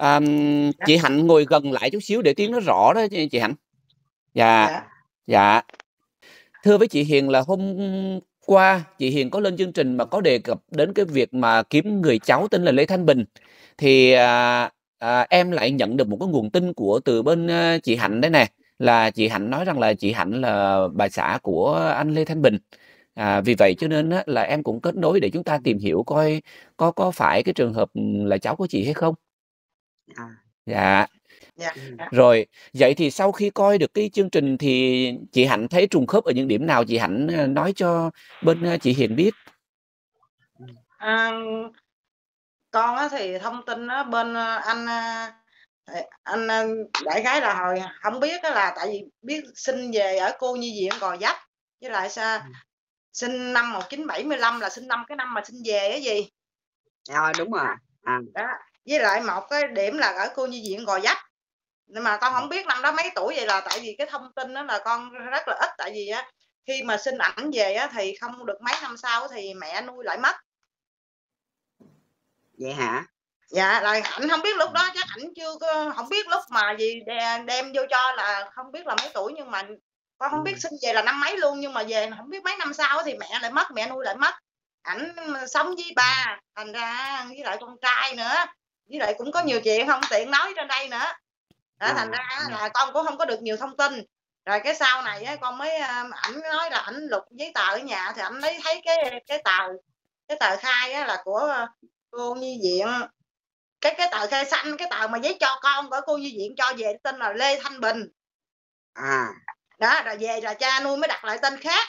Chị Hạnh ngồi gần lại chút xíu để tiếng nó rõ đó chị Hạnh. Dạ. Dạ. Dạ. Thưa với chị Hiền là hôm qua chị Hiền có lên chương trình mà có đề cập đến cái việc mà kiếm người cháu tên là Lê Thanh Bình. Thì em lại nhận được một cái nguồn tin từ bên chị Hạnh đấy nè, là chị Hạnh nói rằng là chị Hạnh là bà xã của anh Lê Thanh Bình. Vì vậy cho nên á, là em cũng kết nối để chúng ta tìm hiểu coi có phải cái trường hợp là cháu của chị hay không. Dạ. Dạ. Rồi, vậy thì sau khi coi được cái chương trình thì chị Hạnh thấy trùng khớp ở những điểm nào, chị Hạnh nói cho bên chị Hiền biết. Con á thì thông tin á bên anh đại khái là hồi không biết á, là tại vì biết sinh về ở cô nhi viện Gò Vấp, với lại sinh năm 1975 là sinh năm cái năm mà sinh về cái gì. Đúng rồi. Đó, với lại một cái điểm là ở cô nhi viện Gò Vấp, nhưng mà con không biết năm đó mấy tuổi, vậy là tại vì cái thông tin đó là con rất là ít, tại vì á khi mà sinh ảnh về á thì không được mấy năm sau thì mẹ nuôi lại mất. Vậy hả? Dạ, là ảnh không biết lúc đó, chắc ảnh chưa không biết lúc mà gì đem vô cho là không biết là mấy tuổi, nhưng mà con không biết sinh về là năm mấy luôn, nhưng mà về không biết mấy năm sau thì mẹ lại mất, mẹ nuôi lại mất. Ảnh sống với ba, thành ra với lại con trai nữa, với lại cũng có nhiều chuyện không tiện nói trên đây nữa. Đó, thành ra là con cũng không có được nhiều thông tin. Rồi cái sau này á, con mới ảnh nói là ảnh lục giấy tờ ở nhà thì ảnh lấy thấy cái tờ khai á, là của cô nhi viện, cái tờ khai xanh, cái tờ mà giấy cho con của cô nhi viện cho về tên là Lê Thanh Bình. Đó, rồi về là cha nuôi mới đặt lại tên khác.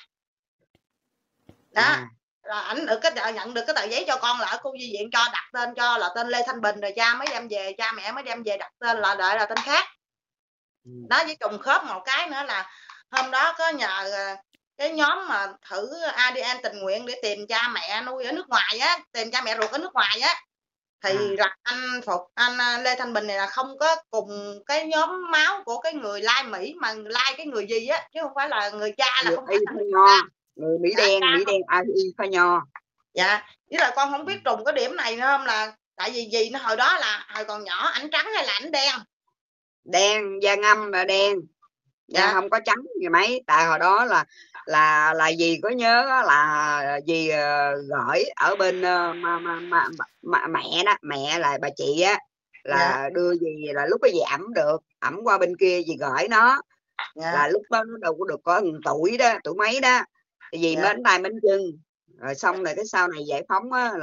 Đó, là ảnh được nhận được cái tờ giấy cho con là ở cô nhi viện cho đặt tên cho là tên Lê Thanh Bình, rồi cha mẹ mới đem về đặt tên là đợi là tên khác. Đó, với trùng khớp một cái nữa là hôm đó có nhờ cái nhóm mà thử ADN tình nguyện để tìm cha mẹ nuôi ở nước ngoài á, tìm cha mẹ ruột ở nước ngoài á, thì là anh Lê Thanh Bình này là không có cùng cái nhóm máu của cái người lai Mỹ, mà lai cái người gì á, chứ không phải là người cha, là không phải là người Mỹ đen pha nho. Dạ, với là con không biết trùng cái điểm này nữa không, là tại vì gì nó hồi đó là hồi còn nhỏ ảnh trắng hay là ảnh đen? Đen, da ngâm là đen. Dạ. Không có trắng gì mấy, tại hồi đó là dì có nhớ là dì gửi ở bên mẹ đó, mẹ là bà chị á, là đưa dì, là lúc cái dì ẩm qua bên kia dì gửi nó. Là lúc đó nó đâu có được có tuổi đó, tuổi mấy đó, dì mến tay mến chân. Rồi xong rồi cái sau này giải phóng á,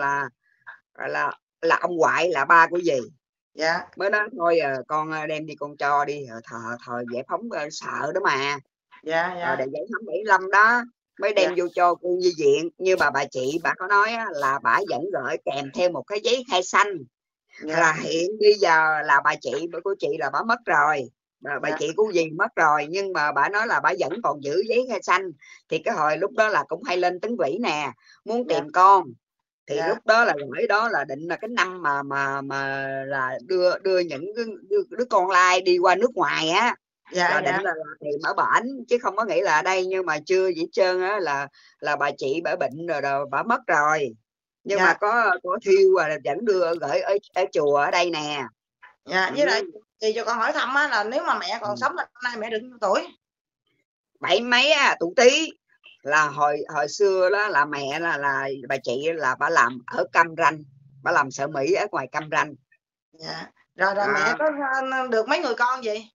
là ông ngoại là ba của dì. Mới nói thôi con đem đi, con cho đi, thời giải phóng sợ đó mà. Rồi để giải phóng 75 đó mới đem vô cho cô nhi viện. Như bà chị bà có nói á, là bà vẫn gửi kèm theo một cái giấy khai xanh. Là hiện bây giờ là bà chị của chị là bà mất rồi, bà chị của dì mất rồi, nhưng mà bà nói là bà vẫn còn giữ giấy khai xanh. Thì cái hồi lúc đó là cũng hay lên Tấn Vĩ nè, muốn tìm con. Thì lúc đó là gửi đó là định là cái năm mà là đưa những đứa con lai đi qua nước ngoài á, là định là tìm ở bển, chứ không có nghĩ là ở đây. Nhưng mà chưa gì hết trơn á, là bà chị bà bệnh rồi bà mất rồi, nhưng mà có thiêu và vẫn đưa gửi ở chùa ở đây nè. Với lại thì cho con hỏi thăm á, là nếu mà mẹ còn sống là hôm nay mẹ được nhiêu tuổi? 70 mấy á, tuổi Tý. Là hồi xưa đó là mẹ là bà chị là bà làm ở Cam Ranh, bà làm sở Mỹ ở ngoài Cam Ranh. Rồi mẹ có được mấy người con gì?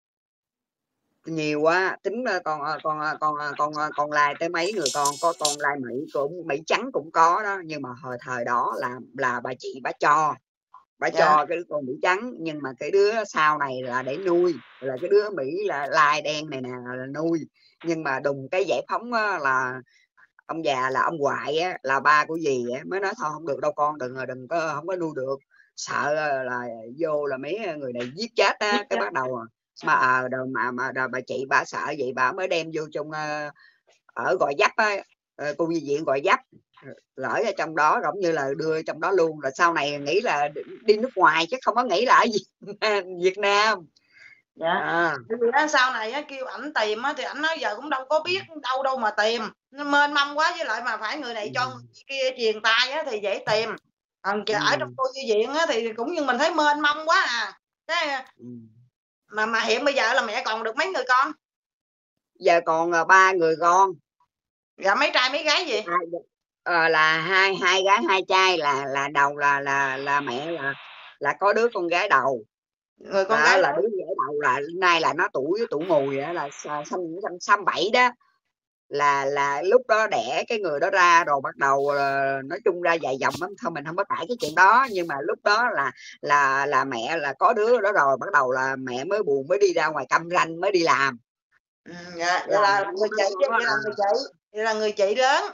Nhiều quá, tính con lai tới mấy người con. Có con lai Mỹ, cũng Mỹ trắng cũng có đó, nhưng mà hồi thời đó là bà chị bà cho cái đứa con Mỹ trắng, nhưng mà cái đứa sau này là để nuôi, là cái đứa Mỹ là lai đen này nè là nuôi. Nhưng mà đùng cái giải phóng á, là ông già là ông ngoại á, là ba của dì á, mới nói thôi không được đâu con, đừng có, không có nuôi được, sợ là vô là mấy người này giết chết á. Cái bắt đầu mà bà chị bà sợ vậy, bà mới đem vô trong ở Gò Vấp á, cô nhi viện Gò Vấp, lỡ ở trong đó, giống như là đưa trong đó luôn. Rồi sau này nghĩ là đi nước ngoài chứ không có nghĩ là ở Việt Nam. Sau này á, kêu ảnh tìm á, thì ảnh nói giờ cũng đâu có biết đâu mà tìm, nó mênh mông quá, với lại mà phải người này cho người kia truyền tay á, thì dễ tìm. Ở trong cô nhi viện á, thì cũng như mình thấy mênh mông quá à. Cái mà hiện bây giờ là mẹ còn được mấy người con? Giờ còn 3 người con. Dạ mấy trai mấy gái gì? Là hai gái 2 trai, là đầu là mẹ là có đứa con gái đầu. Người con gái là đứa gái đầu là nay là nó tuổi mùi đó, là xăm 7 đó, là lúc đó đẻ cái người đó ra rồi bắt đầu nói chung ra dài dòng lắm, thôi mình không có tải cái chuyện đó, nhưng mà lúc đó là mẹ là có đứa đó rồi bắt đầu là mẹ mới buồn, mới đi ra ngoài căm ranh mới đi làm. Dạ, vậy là người chị chứ, vậy là người chị lớn.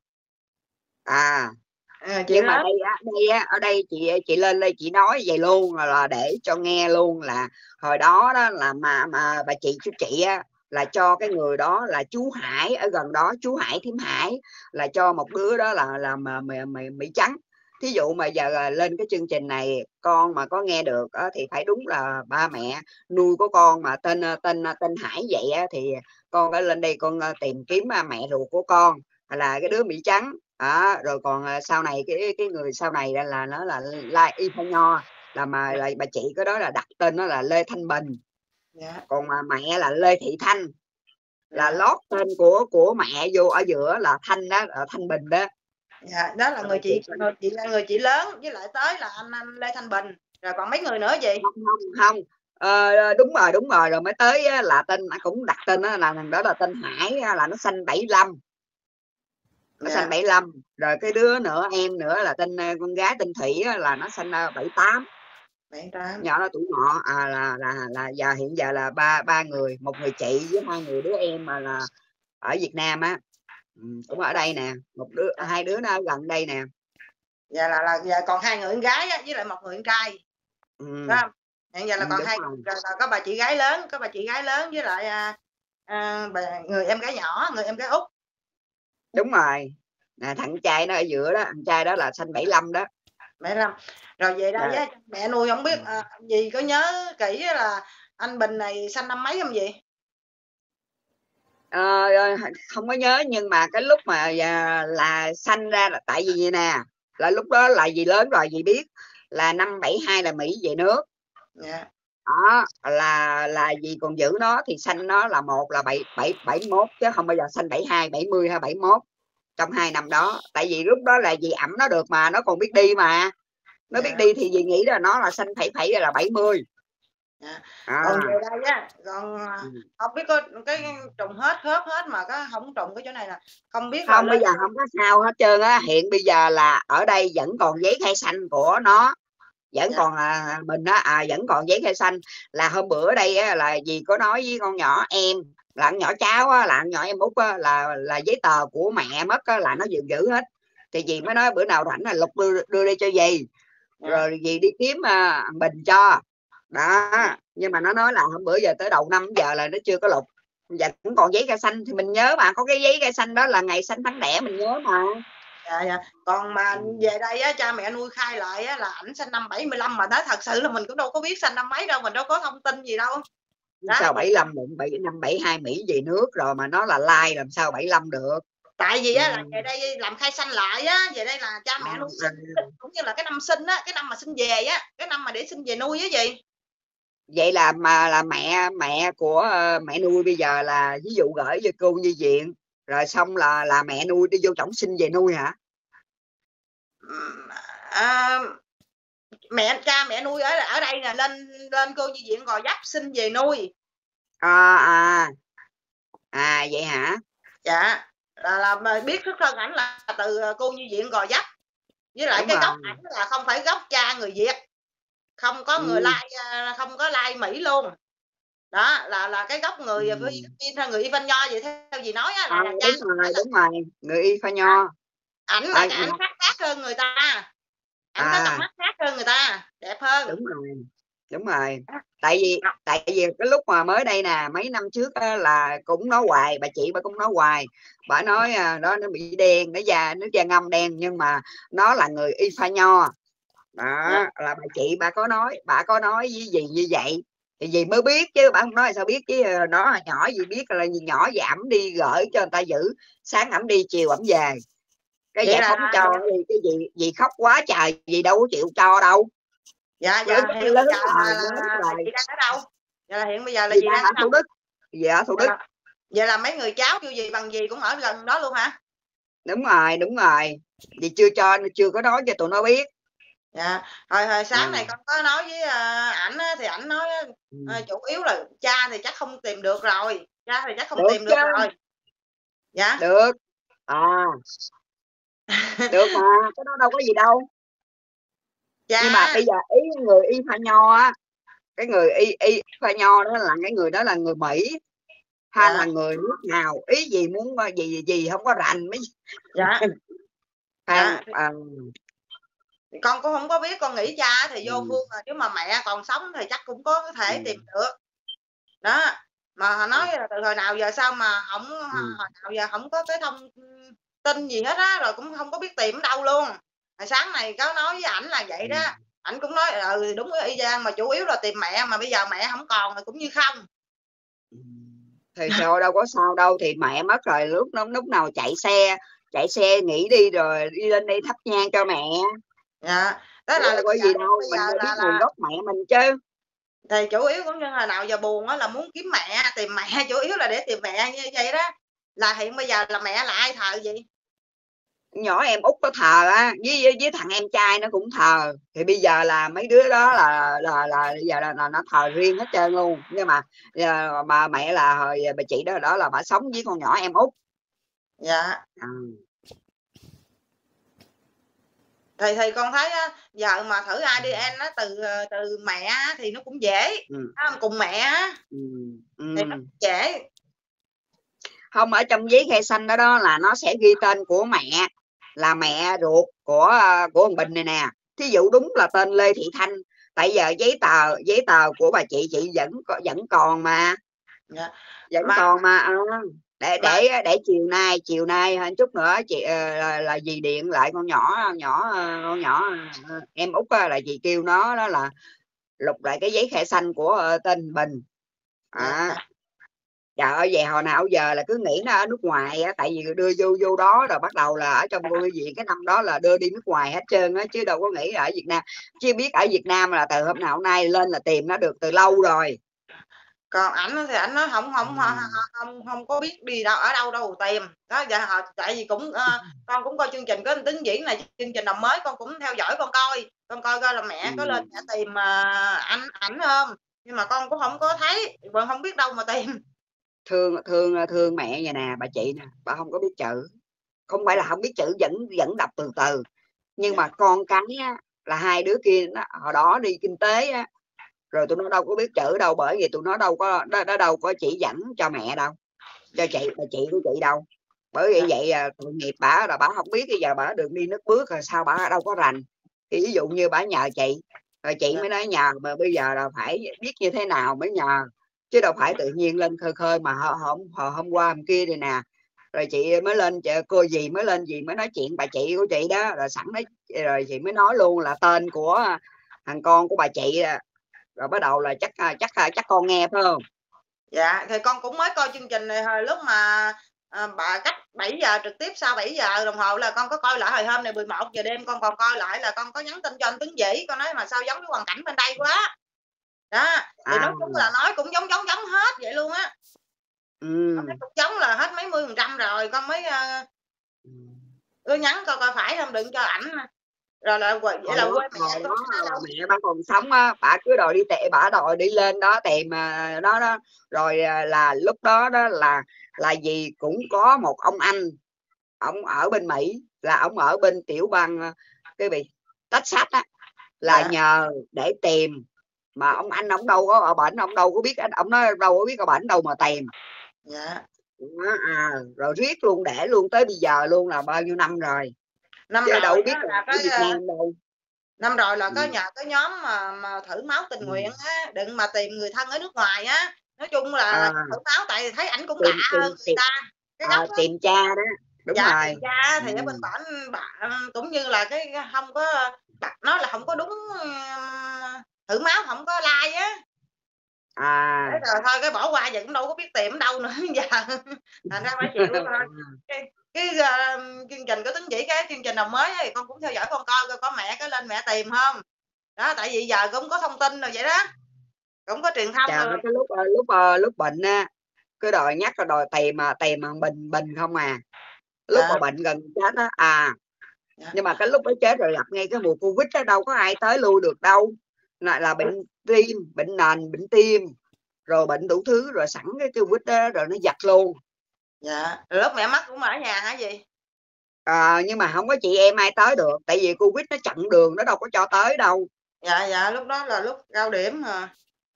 Nhưng mà ở đây chị lên đây chị nói vậy luôn là để cho nghe luôn, là hồi đó đó là mà bà chị á là cho cái người đó là chú Hải ở gần đó, chú Hải Thím Hải, là cho một đứa đó là Mỹ Trắng. Thí dụ mà giờ lên cái chương trình này con mà có nghe được thì phải đúng là ba mẹ nuôi của con mà tên Hải vậy thì con phải lên đây con tìm kiếm mẹ ruột của con là cái đứa Mỹ Trắng. Rồi còn sau này cái người sau này là nó là Lai Y Pha Nho, là bà chị cái đó là đặt tên nó là Lê Thanh Bình. Còn mà mẹ là Lê Thị Thanh, là lót tên của mẹ vô ở giữa là Thanh đó, là Thanh Bình đó. Dạ, đó là người chị là người chị lớn, với lại tới là anh Lê Thanh Bình, rồi còn mấy người nữa gì? Không. Đúng rồi mới tới là tên cũng đặt tên đó, là thằng đó là tên Hải, là nó sanh 75. Nó sanh 75, rồi cái đứa nữa em nữa là tên con gái tên Thủy là nó sanh 78. Nhỏ nó tuổi ngọ. Là giờ hiện giờ là ba người, một người chị với 2 người đứa em mà là ở Việt Nam á, cũng ở đây nè, hai đứa nó ở gần đây nè. Dạ là giờ còn 2 người con gái với lại 1 người con trai. Phải không? Hiện giờ là còn 2 người, có bà chị gái lớn, với lại người em gái nhỏ, người em gái út. Đúng rồi. Thằng trai nó ở giữa đó, thằng trai đó là sanh 75 đó. 75. Rồi về đây á, mẹ nuôi không biết gì có nhớ kỹ là anh Bình này sanh năm mấy không gì? Không có nhớ, nhưng mà cái lúc mà là sanh ra là tại vì vậy nè, là lúc đó là gì lớn rồi, gì biết là năm 72 là Mỹ về nước. Đó là gì còn giữ nó thì sanh nó là một là 71 chứ không bao giờ sanh 72, 70 hay 71 trong 2 năm đó. Tại vì lúc đó là gì ẩm nó được mà, nó còn biết đi mà, nó biết đi thì gì nghĩ là nó là sanh phẩy là 70. Còn về đây á, còn không biết có cái trùng hết khớp hết mà có không trùng cái chỗ này là không biết. Không, bây giờ không có sao hết trơn á. Hiện bây giờ là ở đây vẫn còn giấy khai sanh của nó, vẫn còn mình á, vẫn còn giấy khai sanh. Là hôm bữa đây á, là dì có nói với con nhỏ em, là con nhỏ cháu á, là con nhỏ em út á, là giấy tờ của mẹ mất á, là nó giữ hết. Thì dì mới nói bữa nào rảnh là Lục đưa đi cho dì, rồi dì đi kiếm Bình cho đó. Nhưng mà nó nói là hôm bữa giờ tới đầu năm giờ là nó chưa có Lục, giờ cũng còn giấy khai sanh thì mình nhớ mà, có cái giấy khai sanh đó là ngày sanh tháng đẻ mình nhớ mà. Dạ. Còn mà về đây á, cha mẹ nuôi khai lại á, là ảnh sinh năm 75 mà nói thật sự là mình cũng đâu có biết sinh năm mấy đâu, mình đâu có thông tin gì đâu. Sao 75 năm 72 Mỹ về nước rồi mà nó là lai làm sao 75 được? Tại vì á là về đây làm khai sanh lại á, về đây là cha mẹ nuôi cũng như là cái năm sinh á, cái năm mà sinh về á, cái năm mà để sinh về nuôi á gì. Vậy là mẹ của mẹ nuôi bây giờ là ví dụ gửi cho cô nhi viện rồi xong là mẹ nuôi đi vô trọng sinh về nuôi hả? Cha mẹ nuôi ở đây là lên cô nhi viện Gò Vấp sinh về nuôi. Vậy hả? Dạ, là biết xuất thân ảnh là từ cô nhi viện Gò Vấp, với lại đúng cái rồi. Gốc ảnh là không phải gốc cha người Việt, không có người Lai, không có Lai Mỹ luôn. Đó là cái gốc người Philippines hay người Y Phan Nho vậy theo gì nói á, là cha. Đúng rồi, người Y Phan Nho. Ảnh là ảnh khác hơn người ta. Ảnh có cặp mắt khác hơn người ta, đẹp hơn. Đúng rồi. Tại vì cái lúc mà mới đây nè, mấy năm trước á, là cũng nói hoài, bà chị bà cũng nói hoài, bà nói đó nó bị đen, nó da ngâm đen, nhưng mà nó là người Y Pha Nho. Đó là bà chị bà có nói với gì như vậy thì gì mới biết chứ, bà không nói sao biết chứ. Nó nhỏ gì biết là nhỏ gì ẩm đi gửi cho người ta giữ, sáng ẩm đi chiều ẩm về cái Vậy dạ là không cho thì cái gì khóc quá trời, gì đâu có chịu cho đâu. dạ Lớn hiện lớn bây giờ rồi, là lớn rồi. chị đang ở đâu? Dạ là hiện bây giờ là Gì chị đang đang ở ở đâu? Thủ Đức. Dạ Thủ Đức. Vậy là mấy người cháu kêu gì bằng gì cũng ở gần đó luôn hả? Đúng rồi. Vì chưa có nói cho tụi nó biết. Dạ. Hồi sáng này con có nói với ảnh thì ảnh nói chủ yếu là cha thì chắc không tìm được rồi. Cha thì chắc không được tìm được rồi. Dạ. Được. Được mà, cái đó đâu có gì đâu. Dạ. Nhưng mà bây giờ ý người y pha nho á, cái người y pha nho đó là cái người đó là người Mỹ hay là người nước nào, ý gì muốn gì không có rành mấy. Dạ. Dạ. Con cũng không có biết, con nghĩ cha thì vô phương rồi, nếu mà mẹ còn sống thì chắc cũng có thể tìm được đó. Mà họ nói là từ hồi nào giờ sao mà không hồi nào giờ không có cái thông tin gì hết á, rồi cũng không có biết tìm ở đâu luôn. Hồi sáng này có nói với ảnh là vậy đó, ảnh cũng nói đúng y chang, mà chủ yếu là tìm mẹ, mà bây giờ mẹ không còn thì cũng như không. Thì sao đâu có sao đâu, thì mẹ mất rồi, lúc nào chạy xe nghỉ đi rồi đi lên đây thắp nhang cho mẹ. Dạ, đó là có gì đâu, bây mình giờ biết nguồn gốc mẹ mình chứ. Thì chủ yếu cũng như là nào giờ buồn á là muốn kiếm mẹ, tìm mẹ, chủ yếu là để tìm mẹ như vậy đó. Là hiện bây giờ là mẹ là ai thờ gì? Nhỏ em út có thờ á, với thằng em trai nó cũng thờ. Thì bây giờ là mấy đứa đó là bây giờ là nó thờ riêng hết trơn luôn. Nhưng mà mẹ là bà chị đó là bà sống với con nhỏ em út. Dạ. Thì con thấy á, giờ mà thử ADN á, từ mẹ á, thì nó cũng dễ. Cùng mẹ á, thì nó cũng dễ. Không, ở trong giấy khai sinh đó là nó sẽ ghi tên của mẹ, là mẹ ruột của thằng Bình này nè. Thí dụ đúng là tên Lê Thị Thanh, tại giờ giấy tờ của bà chị vẫn còn mà. Dạ. Còn mà để chiều nay chút nữa chị là dì điện lại con nhỏ em út là dì kêu nó đó là lục lại cái giấy khai sinh của tên Bình. Trời ơi, về hồi nào giờ là cứ nghĩ nó ở nước ngoài á, tại vì đưa vô đó rồi bắt đầu là ở trong cô viện cái năm đó là đưa đi nước ngoài hết trơn á, chứ đâu có nghĩ ở Việt Nam. Chứ biết ở Việt Nam là từ hôm nào hôm nay lên là tìm nó được từ lâu rồi. Còn ảnh thì ảnh nói không có biết đi đâu ở đâu tìm đó. Giờ tại vì cũng con cũng coi chương trình có tính diễn này, chương trình làm mới con cũng theo dõi, con coi là mẹ có lên mẹ tìm ảnh không, nhưng mà con cũng không có thấy, còn không biết đâu mà tìm. Thương mẹ vậy nè, bà chị nè, bà không có biết chữ, không phải là không biết chữ, vẫn đọc từ từ, nhưng mà con cái á, là hai đứa kia hồi đó đi kinh tế á, rồi tụi nó đâu có biết chữ đâu, bởi vì tụi nó đâu có chỉ dẫn cho mẹ đâu, cho bà chị của chị đâu. Bởi vì vậy tội nghiệp bà là bà không biết, bây giờ bà đường đi nước bước rồi sao bà đâu có rành. Thì ví dụ như bà nhờ chị rồi chị mới nói nhờ, mà bây giờ là phải biết như thế nào mới nhờ, chứ đâu phải tự nhiên lên khơi mà hôm qua hôm kia này nè, rồi chị mới lên cô dì mới lên gì mới nói chuyện bà chị của chị đó, rồi sẵn đấy rồi chị mới nói luôn là tên của thằng con của bà chị, rồi bắt đầu là chắc con nghe phải không? Dạ, thì con cũng mới coi chương trình này hồi lúc mà bà cách 7 giờ trực tiếp, sau 7 giờ đồng hồ là con có coi lại. Hồi hôm này 11 giờ đêm con còn coi lại, là con có nhắn tin cho anh Tuấn Vĩ, con nói mà sao giống cái hoàn cảnh bên đây quá đó. Thì nói chung là nói cũng giống hết vậy luôn á. Con thấy cũng giống là hết mấy %, rồi con mới nhắn coi phải không, đừng cho ảnh rồi là vậy là quê mẹ đó là mẹ bà còn sống á, bà cứ đòi đi bà đòi đi lên đó tìm đó rồi là lúc đó là gì cũng có một ông anh, ông ở bên Mỹ, là ông ở bên tiểu bang cái gì Texas á, là nhờ để tìm, mà ông anh ông đâu có ở bển, ông đâu có biết, ông nói đâu có biết ở bển đâu mà tìm. Rồi riết luôn để luôn tới bây giờ luôn, là bao nhiêu năm rồi, chứ rồi đâu biết là ở Việt Nam đâu. Năm rồi là có nhờ cái nhóm mà thử máu tình nguyện á, đừng mà tìm người thân ở nước ngoài á. Nói chung là thử máu, tại vì thấy ảnh cũng lạ hơn người ta. Cái tìm cha đó, đúng rồi. Tìm cha thì ở bên bạn cũng như là cái không có, nói là không có đúng thử máu, không có like á. Thế rồi thôi cái bỏ qua, giờ cũng đâu có biết tìm ở đâu nữa giờ. Thành ra phải chịu thôi. cái chương trình có Tính Chỉ, cái chương trình nào mới thì con cũng theo dõi, con coi có mẹ có lên mẹ tìm không đó, tại vì giờ cũng có thông tin rồi vậy đó, cũng có truyền thông rồi. Cái lúc bệnh á, cứ đòi nhắc là đòi tìm mà bình không à, lúc mà bệnh gần chết á nhưng mà cái lúc đó chết rồi gặp ngay cái mùa Covid đó, đâu có ai tới lui được đâu, lại là bệnh tim, bệnh nền, bệnh tim, rồi bệnh đủ thứ, rồi sẵn cái Covid đó rồi nó giật luôn. Dạ, rồi lúc mẹ mất cũng ở nhà hả gì? Nhưng mà không có chị em ai tới được, tại vì Covid nó chặn đường, nó đâu có cho tới đâu. Dạ, lúc đó là lúc cao điểm mà.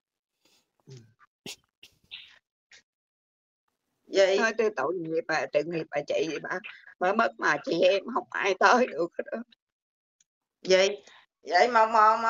Vậy Thôi tội nghiệp tội nghiệp bà chị, bà mất mà chị em không ai tới được đó. Vậy mà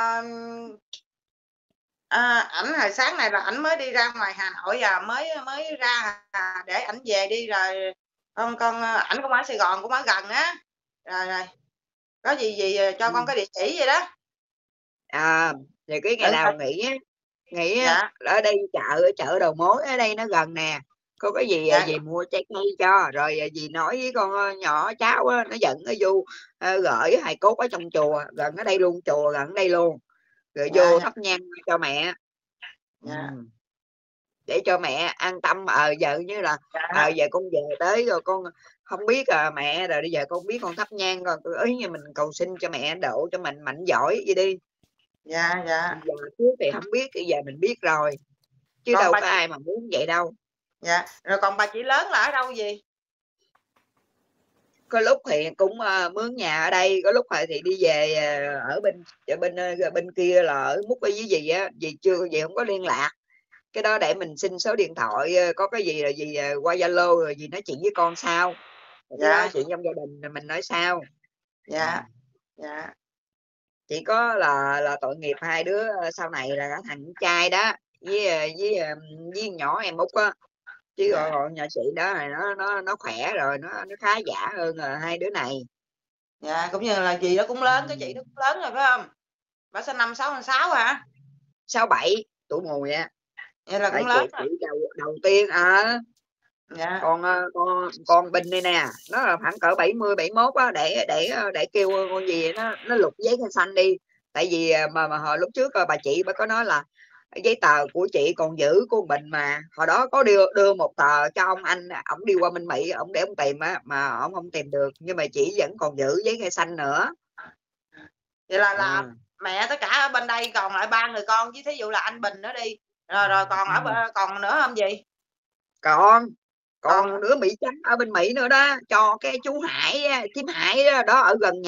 ảnh hồi sáng này là ảnh mới đi ra ngoài Hà Nội mới ra để ảnh về đi rồi. Con ảnh cũng ở Sài Gòn, cũng ở gần á. Rồi có gì cho con cái địa chỉ vậy đó. Thì cái ngày nào nghỉ Dạ. ở đây chợ đầu mối ở đây nó gần nè, có cái gì Dạ. gì mua trái cây cho, rồi gì nói với con nhỏ cháu á, nó dẫn nó vô gửi hài cốt ở trong chùa gần ở đây luôn, chùa gần ở đây luôn, rồi vô thắp nhang cho mẹ. Để cho mẹ an tâm. Giờ như là giờ con về tới rồi, con không biết mẹ rồi, bây giờ con biết con thắp nhang rồi ý như mình cầu xin cho mẹ độ cho mình mạnh giỏi vậy đi. Dạ. Giờ trước thì không biết, bây giờ mình biết rồi chứ Còn đâu có ai mà muốn vậy đâu. Dạ, rồi còn bà chị lớn là ở đâu gì? Có lúc thì cũng mướn nhà ở đây, có lúc thì đi về ở bên kia là ở Múc ở dưới gì á, gì chưa gì không có liên lạc. Cái đó để mình xin số điện thoại, có cái gì là gì qua Zalo rồi gì nói chuyện với con sau. Cái đó chuyện trong gia đình rồi mình nói sau. Dạ. Chỉ có là tội nghiệp hai đứa sau này là cả thằng trai đó với nhỏ em Út á, chứ còn nhà chị đó này nó khỏe rồi, nó khá giả hơn hai đứa này. Dạ, cũng như là chị đó cũng lớn, cái chị đó cũng lớn rồi phải không? Bà sinh năm 66 hả? 67 tuổi mùi á. Vậy là cũng lớn rồi. Chị đầu tiên Dạ. con Bình đây nè, nó là khoảng cỡ 70 71 á, để kêu con gì nó lục giấy khai xanh đi, tại vì mà hồi lúc trước bà chị bà có nói là giấy tờ của chị còn giữ của Bình, mà hồi đó có đưa một tờ cho anh, ổng đi qua bên Mỹ ổng để ổng tìm á, mà ổng không tìm được, nhưng mà chị vẫn còn giữ giấy khai xanh nữa. Vậy là mẹ tất cả ở bên đây còn lại 3 người con, chứ thí dụ là anh Bình nữa đi rồi còn nữa không gì? Còn đứa Mỹ Trắng ở bên Mỹ nữa đó, cho cái chú Hải, thím Hải đó ở gần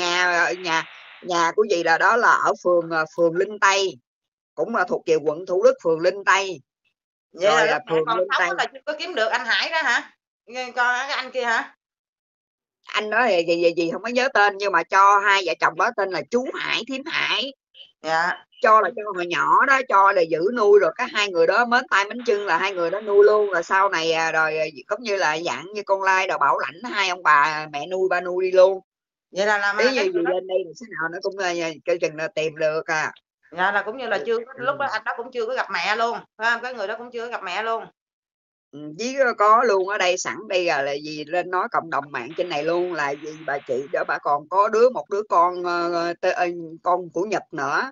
nhà của gì, là đó là ở phường Linh Tây, cũng là thuộc về quận Thủ Đức, phường Linh Tây. Vậy rồi là phường còn Linh Tây là chưa có kiếm được anh Hải đó hả? Con cái anh kia hả? Anh đó thì gì không có nhớ tên, nhưng mà cho hai vợ chồng đó tên là chú Hải, thím Hải. Dạ. Cho hồi nhỏ đó, cho là giữ nuôi, rồi các hai người đó mến tay mến chân là hai người đó nuôi luôn, rồi sau này rồi cũng như là dạng như con lai đồ bảo lãnh hai ông bà mẹ nuôi ba nuôi đi luôn. Vậy là làm gì lên đây thì nào nó cũng cái chừng là tìm được Dạ, là cũng như là chưa lúc đó anh đó cũng chưa có gặp mẹ luôn, phải không? Cái người đó cũng chưa có gặp mẹ luôn. Với có luôn ở đây sẵn đây là gì lên nói cộng đồng mạng trên này luôn, là gì bà chị đó bà còn có một đứa con của Nhật nữa.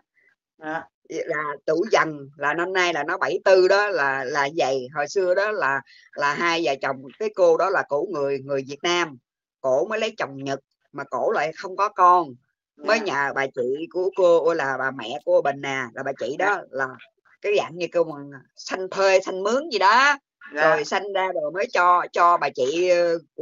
Là tuổi Dần, là năm nay là nó 74 đó, là vậy. Hồi xưa đó là hai vợ chồng, cái cô đó là cổ người Việt Nam, cổ mới lấy chồng Nhật mà cổ lại không có con, mới nhà bà chị của cô là bà mẹ của Bình nè, là bà chị đó là cái dạng như cô mà sanh thuê sanh mướn gì đó. Rồi sanh ra rồi mới cho bà chị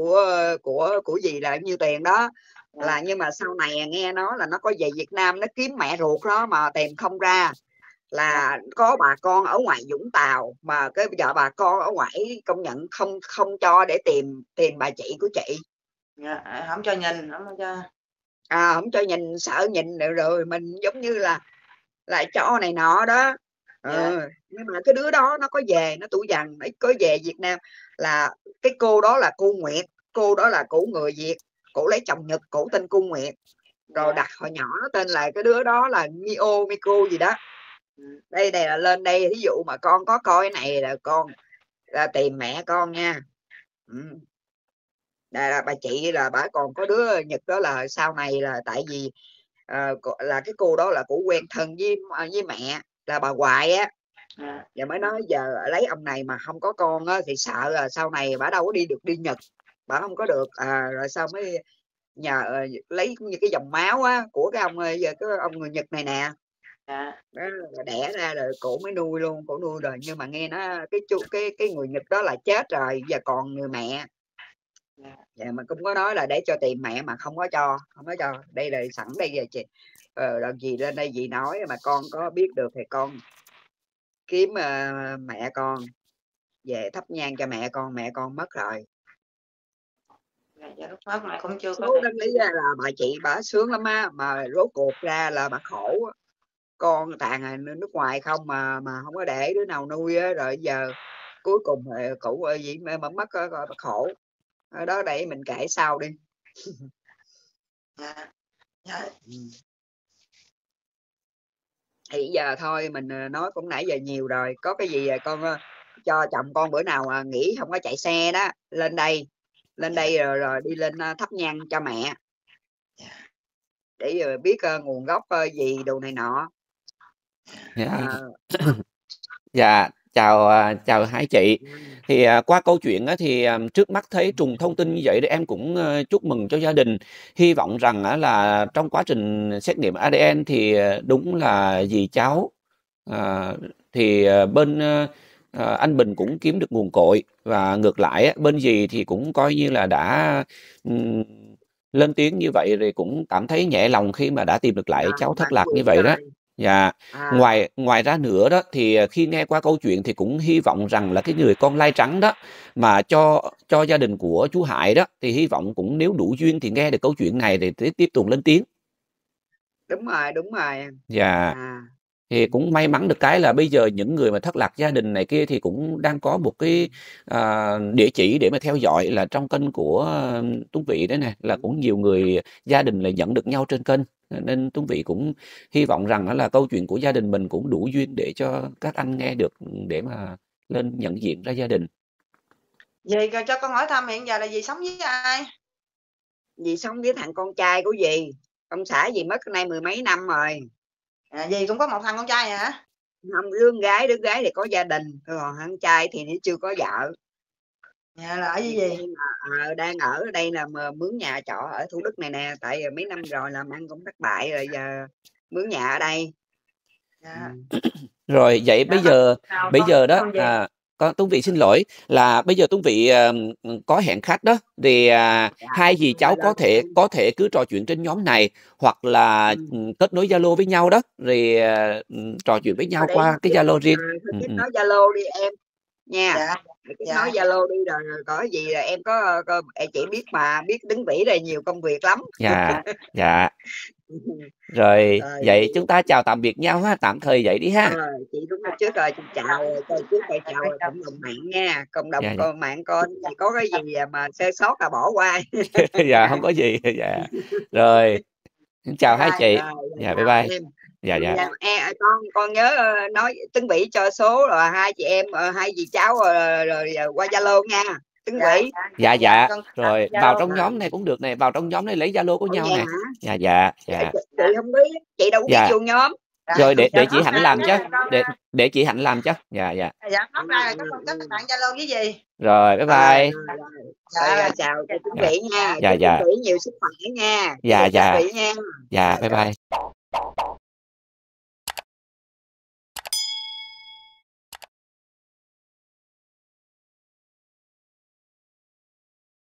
của gì là nhiêu tiền đó. Là nhưng mà sau này nghe nói là nó có về Việt Nam nó kiếm mẹ ruột đó mà tìm không ra, là có bà con ở ngoài Vũng Tàu mà cái vợ bà con ở ngoài công nhận không cho để tìm bà chị của chị. Không cho nhìn, không cho nhìn, sợ nhìn rồi mình giống như là cho này nọ đó. Nhưng mà cái đứa đó nó có về, nó tuổi Dần, nó có về Việt Nam, là cái cô đó là cô Nguyệt, cô đó là cổ người Việt, cổ lấy chồng Nhật, cổ tên cô Nguyệt, rồi đặt hồi nhỏ tên là cái đứa đó là Miko gì đó. Đây là lên đây, ví dụ mà con có coi này là con là tìm mẹ con nha. là bà chị là bà còn có đứa Nhật đó, là sau này là tại vì là cái cô đó là cô quen thân với mẹ là bà ngoại á. Và mới nói giờ lấy ông này mà không có con á, thì sợ là sau này bà đâu có đi Nhật, bà không có được. Rồi sau mới nhờ lấy như cái dòng máu á của cái ông người Nhật này nè. Đó, đẻ ra rồi cổ mới nuôi luôn, cổ nuôi rồi. Nhưng mà nghe nó cái người Nhật đó là chết rồi, giờ còn người mẹ. Dạ, mà cũng có nói là để cho tìm mẹ mà không có cho. Đây là sẵn đây giờ chị làm gì lên đây gì nói mà con có biết được thì con kiếm mẹ con về thắp nhang cho mẹ con mất rồi. Lúc mất mẹ cũng chưa có Số đó lý là bà chị bà sướng lắm á, mà rốt cuộc ra là bà khổ. Con tàn nước ngoài không mà không có để đứa nào nuôi á, rồi giờ cuối cùng cụ gì mà mất bà khổ. Ở đó để mình kể sau đi. Thì giờ thôi mình nói cũng nãy giờ nhiều rồi. Có cái gì con cho chồng con bữa nào nghỉ không có chạy xe đó lên đây rồi đi lên thắp nhang cho mẹ để biết nguồn gốc gì đồ này nọ. Dạ, chào hai chị. Thì qua câu chuyện á, thì trước mắt thấy trùng thông tin như vậy, thì em cũng chúc mừng cho gia đình. Hy vọng rằng là trong quá trình xét nghiệm ADN thì đúng là dì cháu. Thì bên anh Bình cũng kiếm được nguồn cội, và ngược lại bên dì thì cũng coi như là đã lên tiếng như vậy, rồi cũng cảm thấy nhẹ lòng khi mà đã tìm được lại cháu thất lạc như vậy đó. Dạ. Ngoài ra nữa đó, thì khi nghe qua câu chuyện thì cũng hy vọng rằng là cái người con lai trắng đó mà cho gia đình của chú Hải đó, thì hy vọng cũng nếu đủ duyên thì nghe được câu chuyện này thì tiếp tục lên tiếng. Đúng rồi. Dạ. Thì cũng may mắn được cái là bây giờ những người mà thất lạc gia đình này kia thì cũng đang có một cái địa chỉ để mà theo dõi là trong kênh của Tuấn Vĩ đấy nè, là cũng nhiều người gia đình lại nhận được nhau trên kênh, nên Tuấn Vĩ cũng hy vọng rằng đó là câu chuyện của gia đình mình cũng đủ duyên để cho các anh nghe được, để mà lên nhận diện ra gia đình. Dì cho con hỏi thăm hiện giờ là dì sống với ai? Dì sống với thằng con trai của dì. Ông xã dì mất nay 10 mấy năm rồi. Dì cũng có một thằng con trai hả? Không, đứa gái thì có gia đình, còn thằng trai thì chưa có vợ. Là ở với dì? Đang ở đây là mướn nhà trọ ở Thủ Đức này nè, tại mấy năm rồi làm ăn cũng thất bại rồi, giờ mướn nhà ở đây. Rồi vậy bây giờ đó con Tuấn Vĩ xin lỗi là bây giờ Tuấn Vĩ có hẹn khách đó, thì hai dì cháu có thể cứ trò chuyện trên nhóm này, hoặc là kết nối Zalo với nhau đó, rồi trò chuyện với nhau qua cái Zalo riêng. Kết nối Zalo đi em nha. Kết nối Zalo đi, rồi có gì là em có chị biết mà, biết Tuấn Vĩ là nhiều công việc lắm. Dạ. Rồi vậy chúng ta chào tạm biệt nhau ha, tạm thời vậy đi ha. Chị đúng trước rồi, chị chào cộng đồng mạng nha, cộng đồng mạng con thì có cái gì mà sơ sót là bỏ qua. Dạ không có gì. Dạ rồi, chào hai chị. Dạ bye bye. Dạ. Con nhớ nói Tuấn Vĩ cho số rồi hai chị em hai dì cháu rồi qua Zalo nha. Tuấn Vĩ. Dạ. Rồi vào trong nhóm này cũng được nè, vào trong nhóm này lấy Zalo của nhau nè. Dạ. Chị không biết, chị đâu biết vô nhóm. Rồi để chị Hạnh làm chứ. Để chị Hạnh làm chứ. Dạ. Dạ, phát ra có các bạn Zalo với gì. Rồi bye bye. Chào Tuấn Vĩ nha. Dạ. Tuấn Vĩ nhiều sức khỏe nha. Dạ. Dạ bye bye.